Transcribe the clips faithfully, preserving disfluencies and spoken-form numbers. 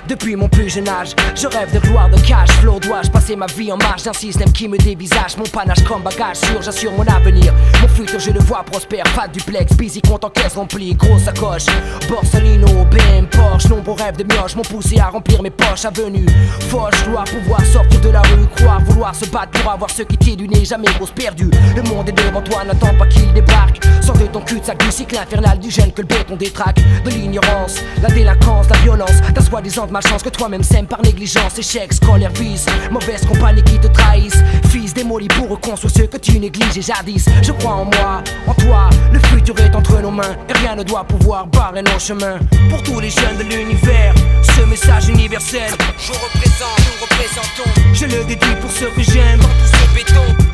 Depuis mon plus jeune âge, je rêve de gloire, de cash flow. Dois-je passer ma vie en marge d'un système qui me dévisage? Mon panache comme bagage sûr, j'assure mon avenir. Mon futur je le vois prospère, pas de duplex, busy compte en caisse remplie, grosse sacoche, Borsalino, B M, Porsche. Nombreux rêves de mioche m'ont poussé à remplir mes poches. Avenue, fauche, gloire, pouvoir sortir de la rue, croire, vouloir se battre pour avoir ce qui t'est du nez, jamais grosse perdue. Le monde est devant toi, n'attends pas qu'il débarque. Sors de ton cul-de-sac du cycle infernal du gène que le béton détraque. De l'ignorance, la délinquance, la violence, ta soi-disant malchance que toi-même sèmes par négligence. Échec, scolaire, vice, mauvaise compagnie qui te trahissent. Fils démoli pour reconstruire ce que tu négliges et jadis. Je crois en moi, en toi, le futur est entre nos mains et rien ne doit pouvoir barrer nos chemins. Pour tous les jeunes de l'univers, ce message universel, je représente, nous représentons. Je le dédie pour ceux que j'aime. Dans tout ce béton,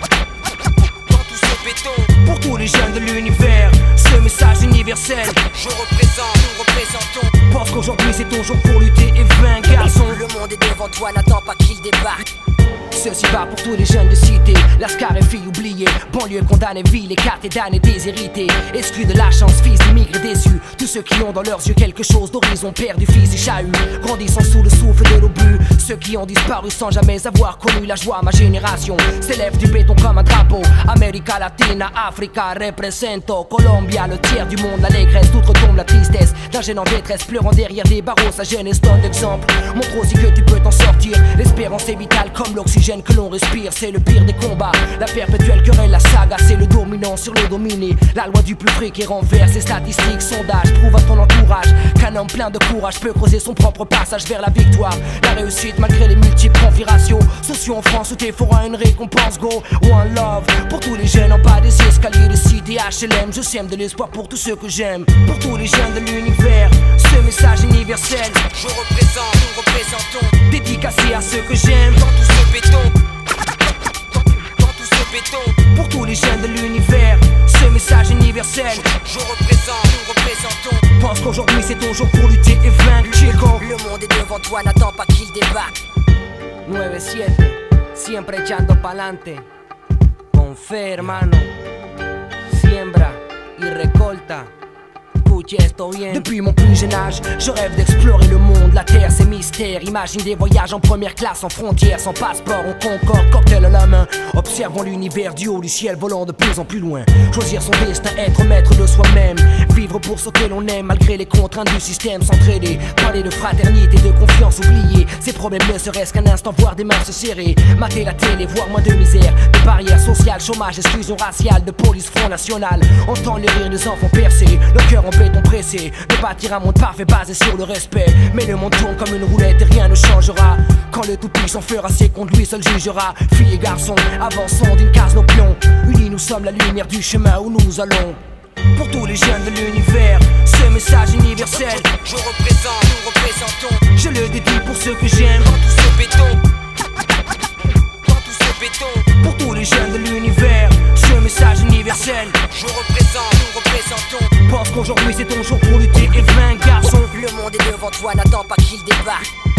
dans tout ce béton. Pour tous les jeunes de l'univers, ce message universel, je représente, nous représentons. Pense qu'aujourd'hui c'est ton jour pour lutter et vaincre, garçon. Le monde est devant toi, n'attends pas qu'il débarque. Ceci va pour tous les jeunes de cité, lascar et filles oubliées, banlieue condamnée, ville écartée, damnée, déshérités, exclus de la chance, fils d'immigrés déçus. Tous ceux qui ont dans leurs yeux quelque chose d'horizon, perdu, fils et chahut, grandissant sous le souffle de l'obus. Ceux qui ont disparu sans jamais avoir connu la joie. Ma génération s'élève du béton comme un drapeau. América Latina, Africa, represento. Colombia, le tiers du monde, l'allégresse, tout retombe la tristesse d'un jeune en détresse, pleurant derrière des barreaux. Sa jeunesse donne l'exemple, montre aussi que tu peux t'en sortir. L'espérance est vitale comme l'oxygène que l'on respire. C'est le pire des combats, la perpétuelle querelle, la saga. C'est le dominant sur le dominé, la loi du plus près qui renverse. Les statistiques, sondages, prouve à ton entourage qu'un homme plein de courage peut creuser son propre passage vers la victoire. La réussite malgré les multiples configurations. Sociaux en France où t'es fera une récompense. Go, one love pour tous les jeunes en bas des escaliers de cité H L M. Je sème de l'espoir pour tous ceux que j'aime. Pour tous les jeunes de l'univers, ce message universel, je représente, nous représentons. Dédicacé à ceux que j'aime. Dans tout ce béton, dans, dans tout ce béton. Pour tous les jeunes de l'univers, ce message universel, je représente, nous représentons. Pense qu'aujourd'hui c'est ton jour pour lutter et vaincre, chico. Le monde est devant toi, n'attends pas qu'il débarque. nueve siete, siempre echando pa'lante. Con fe, hermano. Siembra y recolta. Depuis mon plus jeune âge, je rêve d'explorer le monde. La terre c'est mystère, imagine des voyages en première classe, en frontière, sans passeport, on concorde, cocktail à la main. Observons l'univers du haut du ciel, volant de plus en plus loin. Choisir son destin, être maître de soi-même. Vivre pour ce que l'on aime, malgré les contraintes du système. S'entraider, parler de fraternité, de confiance, oublier ces problèmes ne serait-ce qu'un instant, voir des mains se serrer. Mater la télé, voir moins de misère, de barrières sociales, chômage, exclusion raciale, de police, front national. Entendre les rires des enfants percés, le cœur en béton pressé, de bâtir un monde parfait basé sur le respect. Mais le monde tourne comme une roulette et rien ne changera. Quand le tout-puissant fera ses comptes, lui seul jugera. Filles et garçons, avançons d'une case nos pions. Unis nous sommes la lumière du chemin où nous allons. Pour tous les jeunes de l'univers, ce message universel, je représente, nous représentons. Je le dédie pour ceux que j'aime. Dans tout ce béton, dans tout ce béton. Pour tous les jeunes de l'univers, ce message universel, je représente, nous représentons. Pense qu'aujourd'hui c'est ton jour pour lutter et vaincre, garçon. Le monde est devant toi, n'attends pas qu'il débarque.